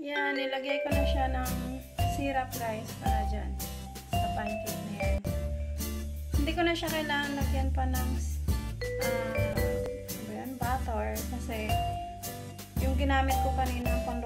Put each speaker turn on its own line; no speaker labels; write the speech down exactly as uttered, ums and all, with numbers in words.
Yan, nilagay ko na siya ng syrup guys para dyan sa pancake na yan. Hindi ko na siya kailangan lagyan pa ng uh, butter kasi yung ginamit ko kanina pang